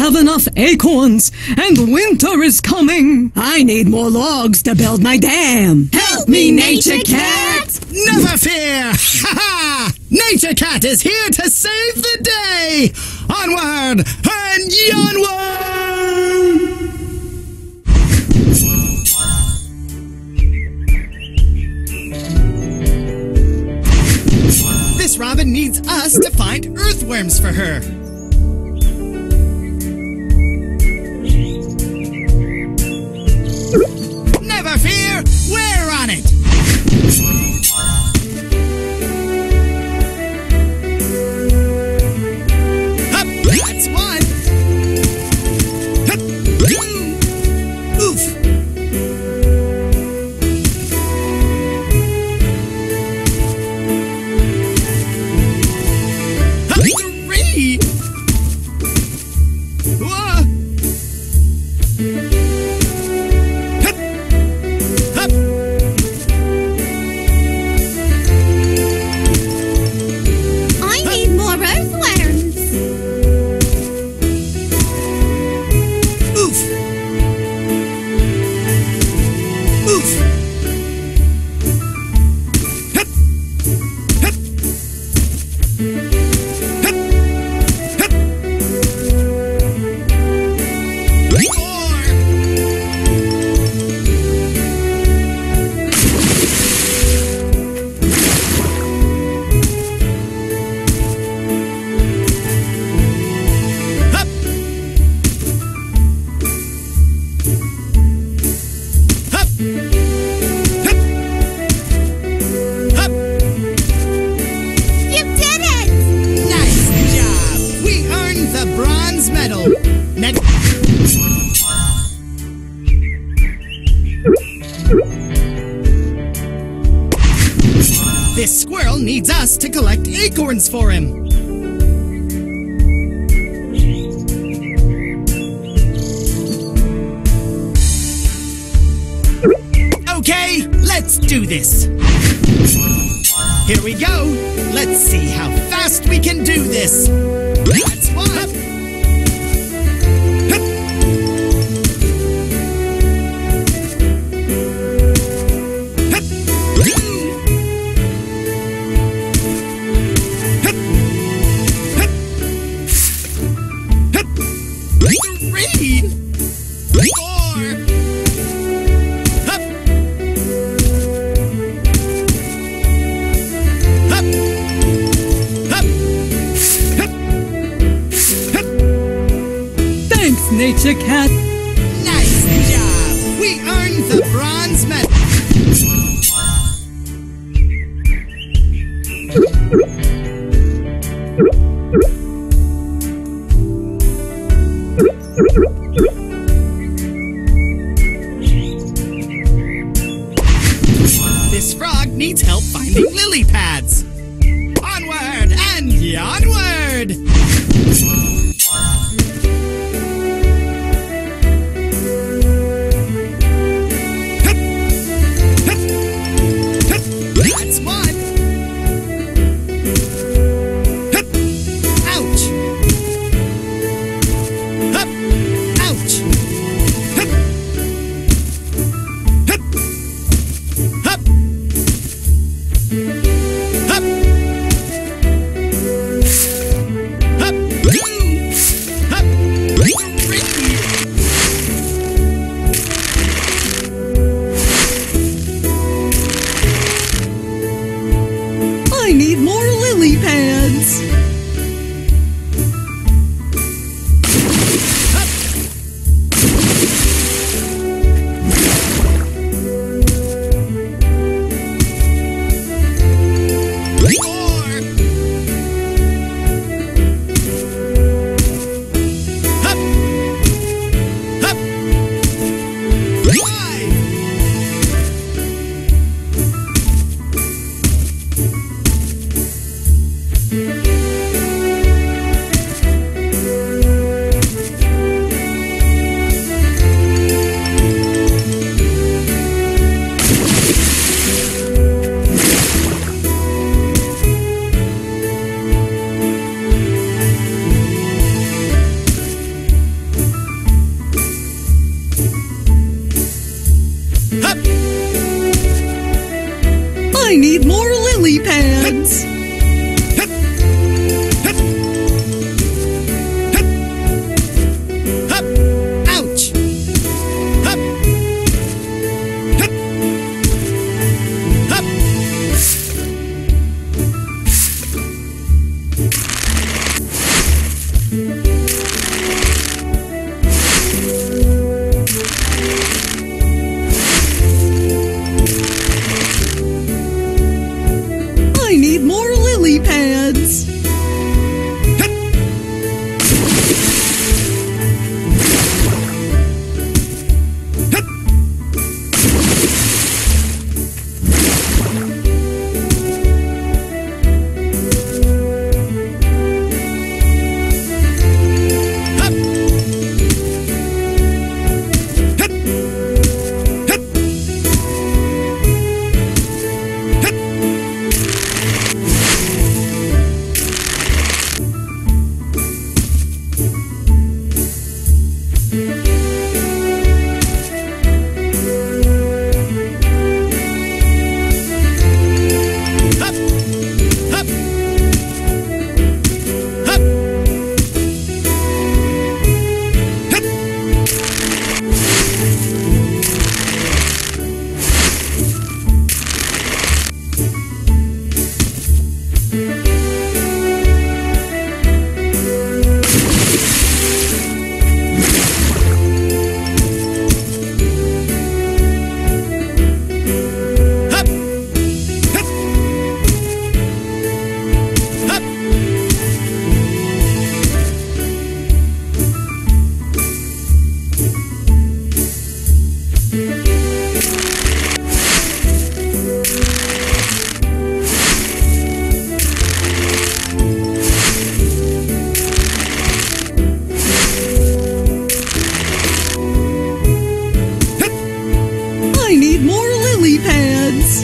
have enough acorns, and winter is coming. I need more logs to build my dam. Help me, Nature Cat! Never fear! Ha ha! Nature Cat is here to save the day! Onward and onward! This robin needs us to find earthworms for her. Never fear, we're on it! Up, that's one. Hup, two. Oof. Hup, three. Whoa. Hup, hup. I need more earthworms. Oof. Oof. Hup, hup. Hup, hup. Four. Hup. Hup. Hup. Hup. You did it! Nice job! We earned the bronze medal. Next. This squirrel needs us to collect acorns for him. Okay, let's do this. Here we go. Let's see how fast we can do this. That's one. Hup. Hup. Hup. Two. Hup. Hup. Hup. Three. Four. Hup. Hup. Hup. Hup. Hup. Thanks, Nature Cat. Nice job! We earned the bronze medal. This frog needs help finding lily pads. Onward and onward! Hup, hup, I need more lily pads. Ouch! I need more lily pads. I need more lily pads.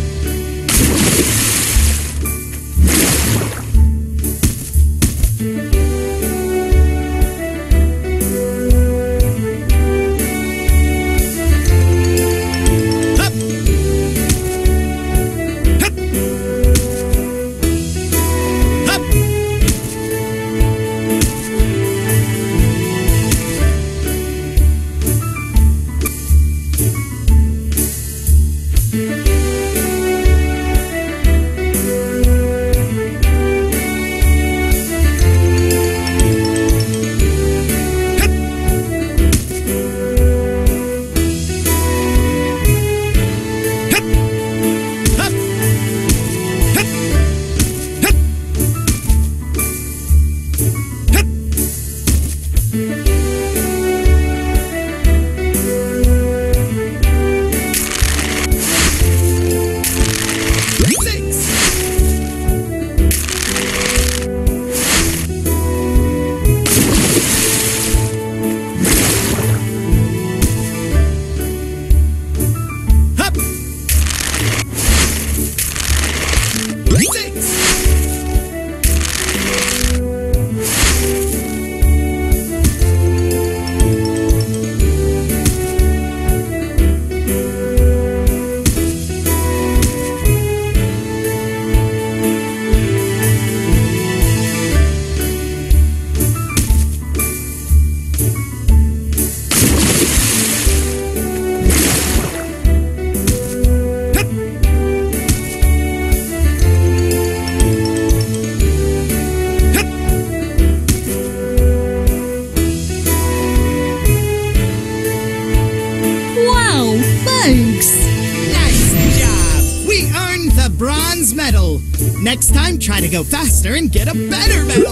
bronze medal. Next time, try to go faster and get a better medal.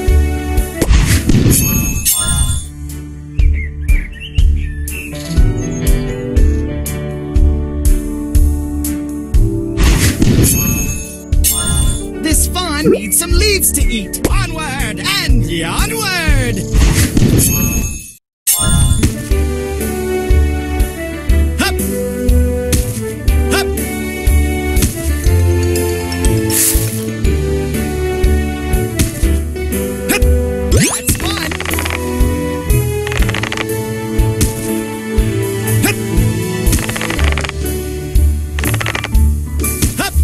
This fawn needs some leaves to eat. Onward and onward! Up!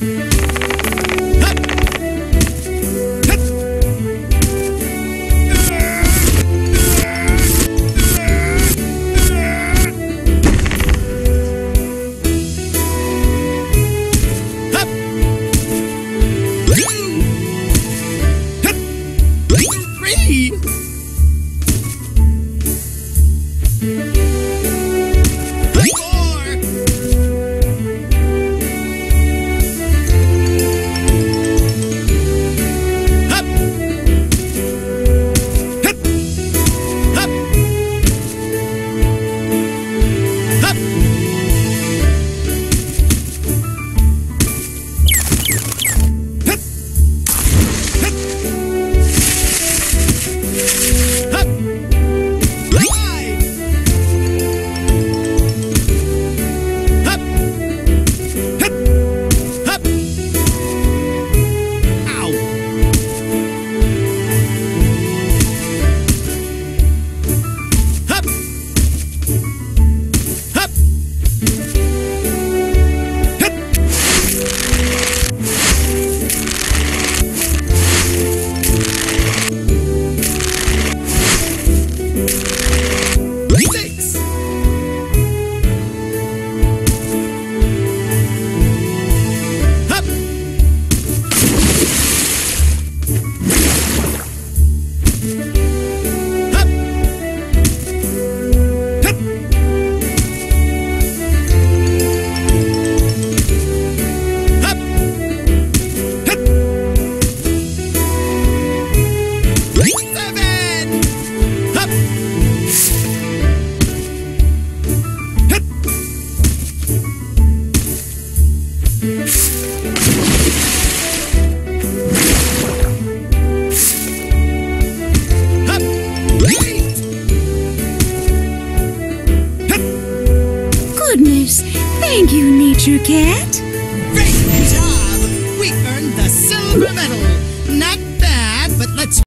Goodness, thank you, Nature Cat. Great!